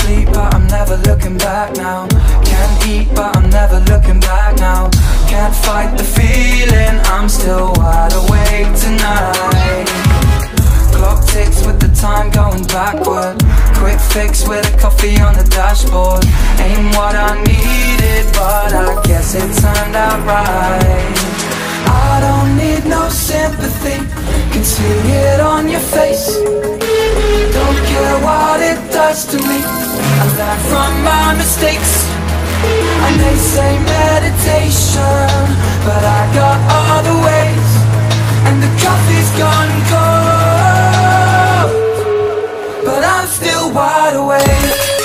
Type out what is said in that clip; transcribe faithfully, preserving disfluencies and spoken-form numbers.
sleep, but I'm never looking back now. Can't eat, but I'm never looking back now. Can't fight the feeling, I'm still wide awake tonight. Clock ticks with the time going backward. Quick fix with a coffee on the dashboard. Ain't what I needed, but I guess it turned out right. I don't need no sympathy, can see it on your face. Don't care what it does to me, I learn from my mistakes. And they say meditation, but I got other ways. And the coffee's gone cold, but I'm still wide awake.